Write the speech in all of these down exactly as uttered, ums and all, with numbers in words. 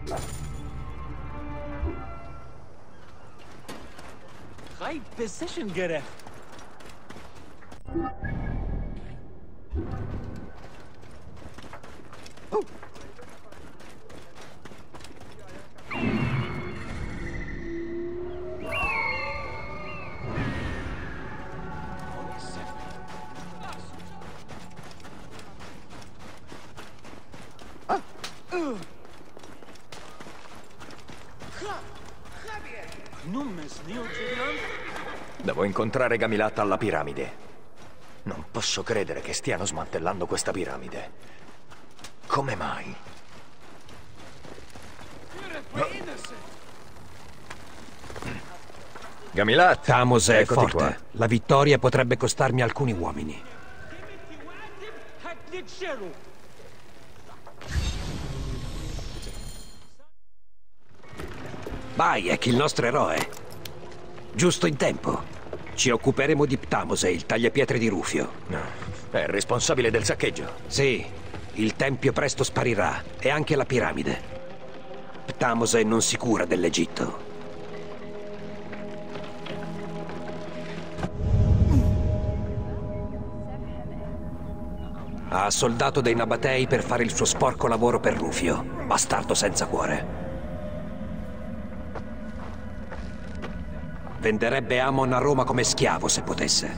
Right position گرفت. Devo incontrare Gamilat alla piramide. Non posso credere che stiano smantellando questa piramide. Come mai? Gamilat! Thamos è eccoti forte. qua. La vittoria potrebbe costarmi alcuni uomini. Bayek, il nostro eroe. Giusto in tempo. Ci occuperemo di Ptamose, il tagliapietre di Rufio. No, è responsabile del saccheggio. Sì, il tempio presto sparirà, e anche la piramide. Ptamose non si cura dell'Egitto. Ha soldato dei Nabatei per fare il suo sporco lavoro per Rufio, bastardo senza cuore. Venderebbe Amon a Roma come schiavo se potesse.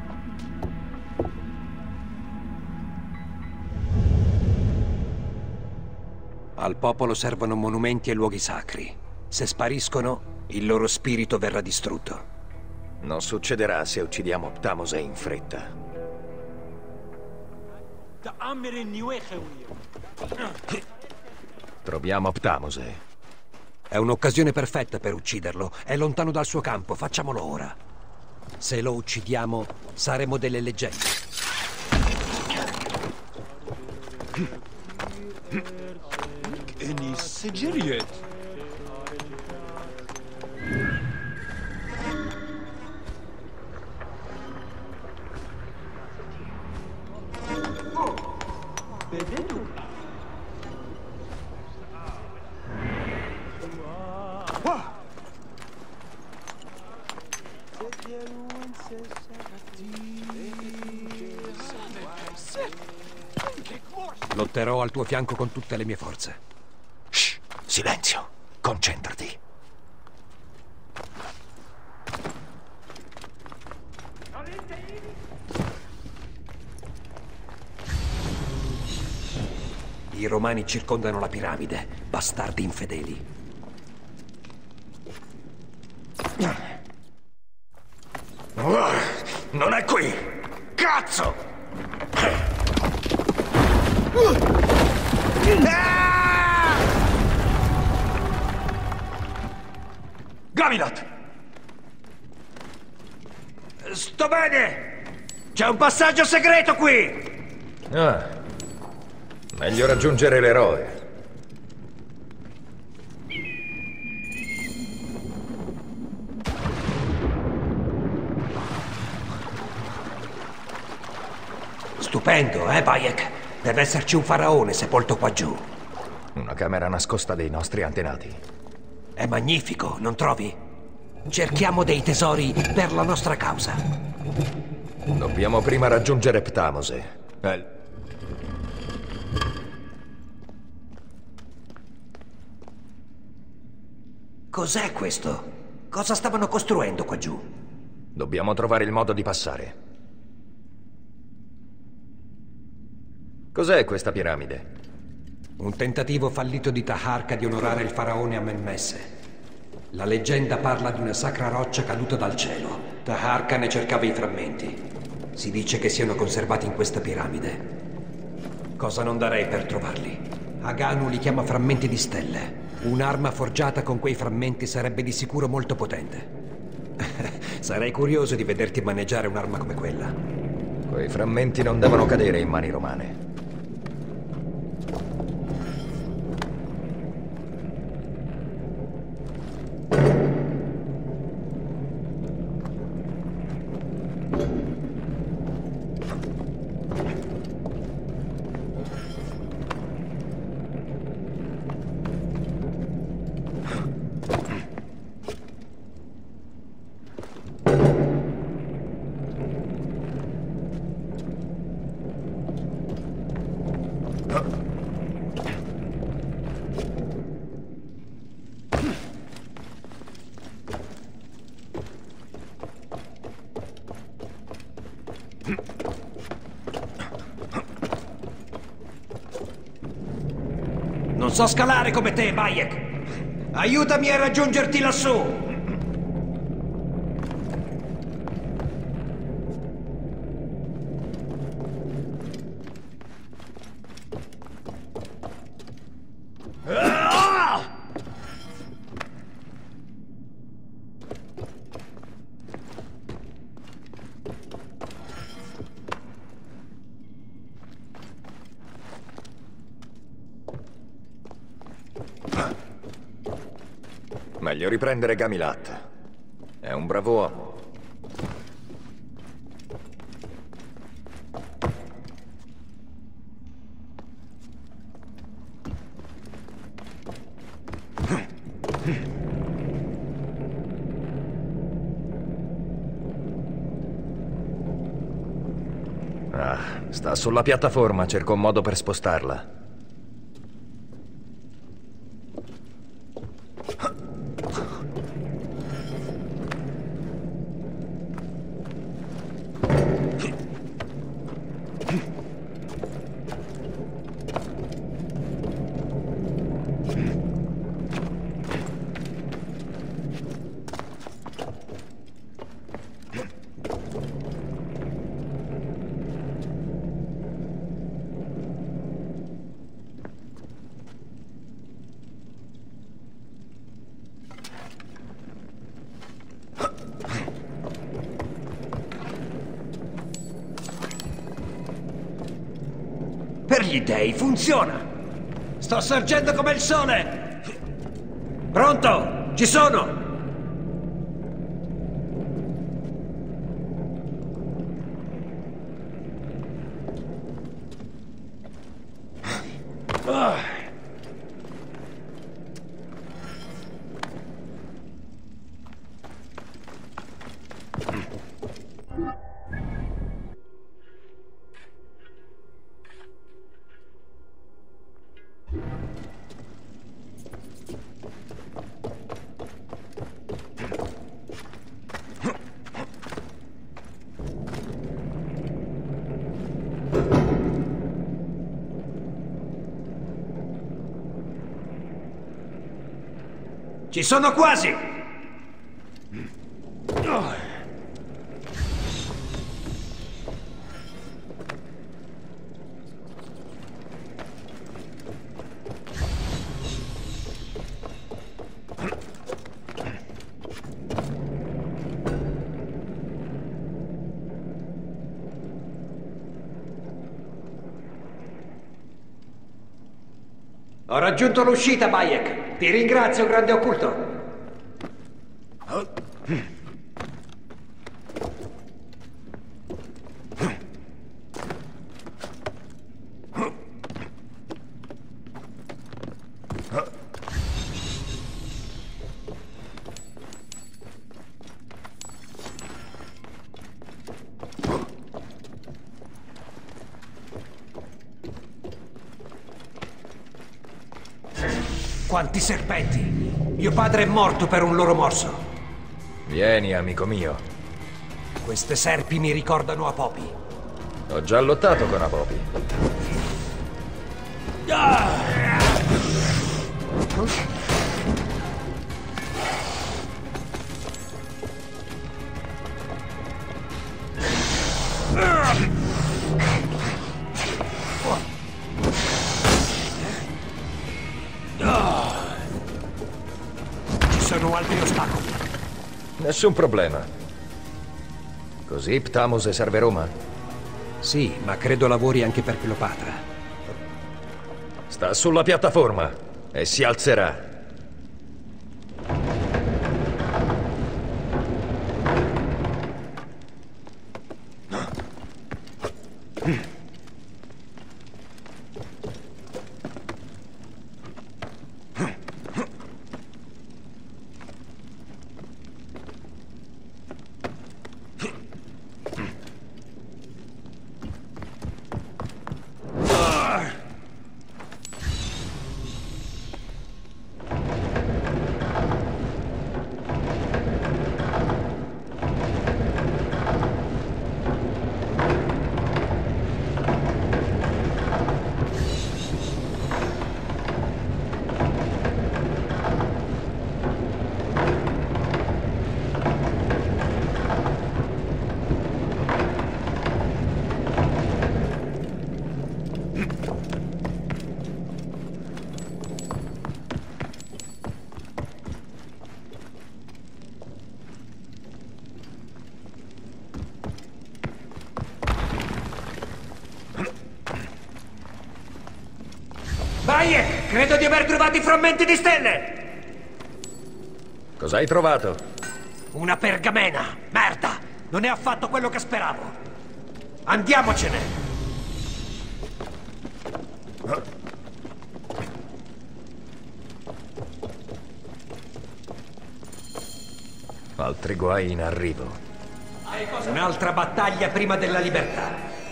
Al popolo servono monumenti e luoghi sacri. Se spariscono, il loro spirito verrà distrutto. Non succederà se uccidiamo Ptamose in fretta. Troviamo Ptamose. È un'occasione perfetta per ucciderlo. È lontano dal suo campo, facciamolo ora. Se lo uccidiamo, saremo delle leggende. إني سجلت. Lotterò al tuo fianco con tutte le mie forze. Shh, silenzio, concentrati. I romani circondano la piramide, bastardi infedeli. Non è qui! Cazzo! Gamilat! Sto bene! C'è un passaggio segreto qui! Ah, meglio raggiungere l'eroe. Stupendo, eh, Bayek? Deve esserci un faraone sepolto qua giù. Una camera nascosta dei nostri antenati. È magnifico, non trovi? Cerchiamo dei tesori per la nostra causa. Dobbiamo prima raggiungere Ptamose. Eh. Cos'è questo? Cosa stavano costruendo qua giù? Dobbiamo trovare il modo di passare. Cos'è questa piramide? Un tentativo fallito di Taharka di onorare il faraone Amenmesse. La leggenda parla di una sacra roccia caduta dal cielo. Taharka ne cercava i frammenti. Si dice che siano conservati in questa piramide. Cosa non darei per trovarli? Aganu li chiama frammenti di stelle. Un'arma forgiata con quei frammenti sarebbe di sicuro molto potente. Sarei curioso di vederti maneggiare un'arma come quella. Quei frammenti non devono cadere in mani romane. Non so scalare come te, Bayek. Aiutami a raggiungerti lassù. Meglio riprendere Gamilat. È un bravo uomo. Ah, sta sulla piattaforma, cerco un modo per spostarla. Per gli dei funziona! Sto sorgendo come il sole! Pronto? Ci sono! Ah. Ci sono quasi! Ho raggiunto l'uscita, Bayek. Ti ringrazio, grande occulto. Quanti serpenti! Mio padre è morto per un loro morso. Vieni, amico mio. Queste serpi mi ricordano Apopi. Ho già lottato con Apopi. Ah! Ci sono altri ostacoli. Nessun problema. Così Ptamose serve Roma? Sì, ma credo lavori anche per Cleopatra. Sta sulla piattaforma e si alzerà. Bayek, credo di aver trovato i frammenti di stelle! Cosa hai trovato? Una pergamena! Merda! Non è affatto quello che speravo! Andiamocene! Altri guai in arrivo. Un'altra battaglia prima della libertà.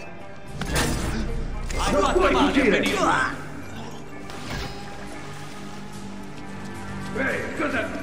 Hai fatto male a venire. Ehi, cosa...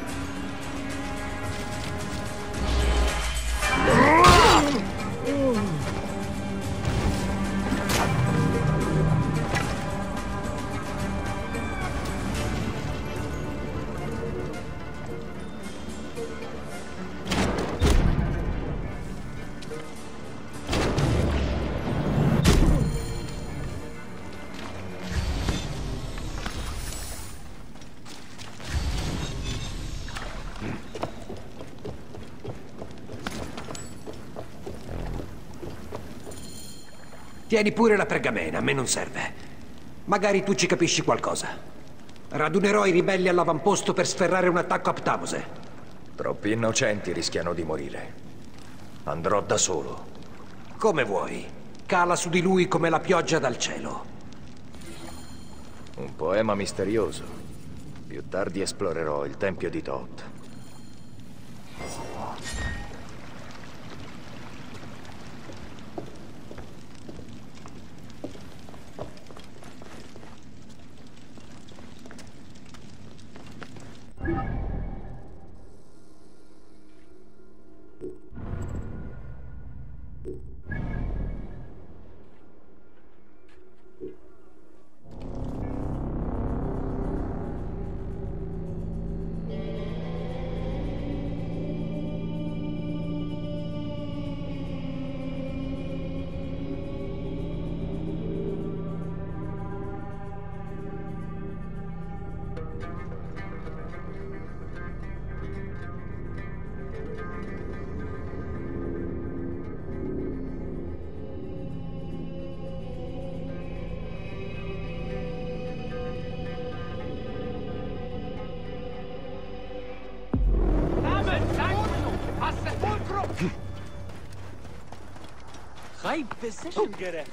Tieni pure la pergamena, a me non serve. Magari tu ci capisci qualcosa. Radunerò i ribelli all'avamposto per sferrare un attacco a Ptamose. Troppi innocenti rischiano di morire. Andrò da solo. Come vuoi. Cala su di lui come la pioggia dal cielo. Un poema misterioso. Più tardi esplorerò il tempio di Thoth. High position gerecht.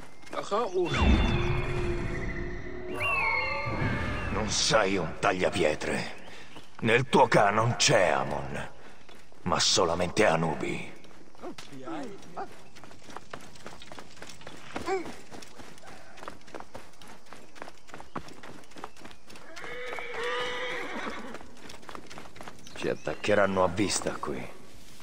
Non sei un tagliapietre. Nel tuo Ka non c'è Amon, ma solamente Anubi. Ci attaccheranno a vista qui.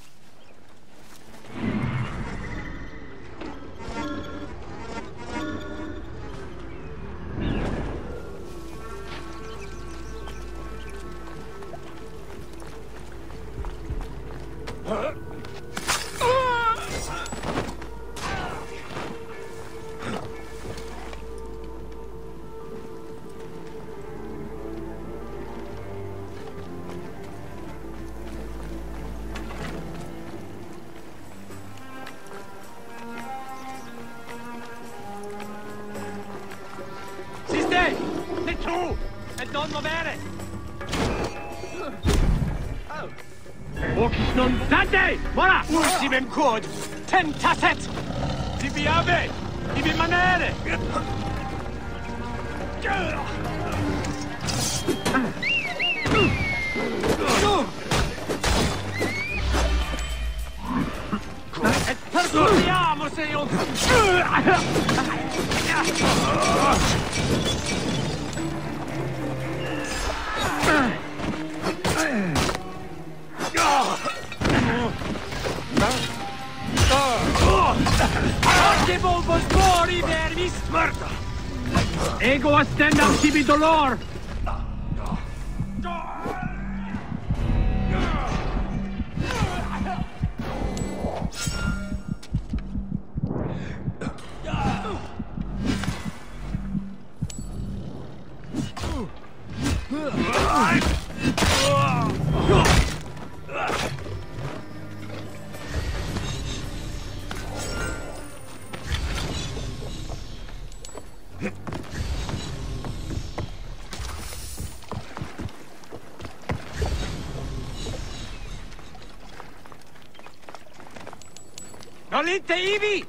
Ultimem cod! Tentatet! Di viave! Di rimanere! Et perdoniamo se io... Oggi volvo spori vermis morta! Ego astendam tibi dolor! Olite ivi!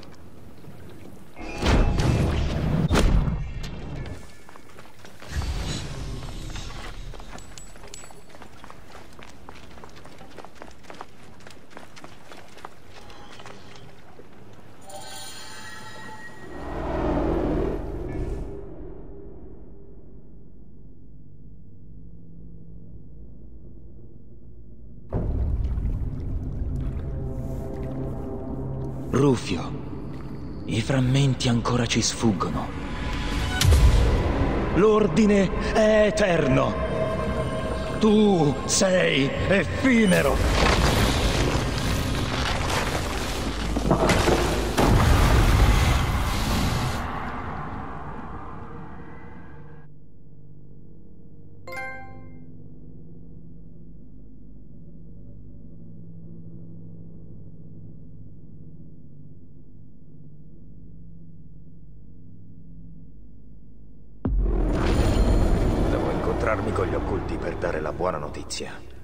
Rufio, i frammenti ancora ci sfuggono. L'ordine è eterno. Tu sei effimero. Devo incontrarmi con gli occulti per dare la buona notizia.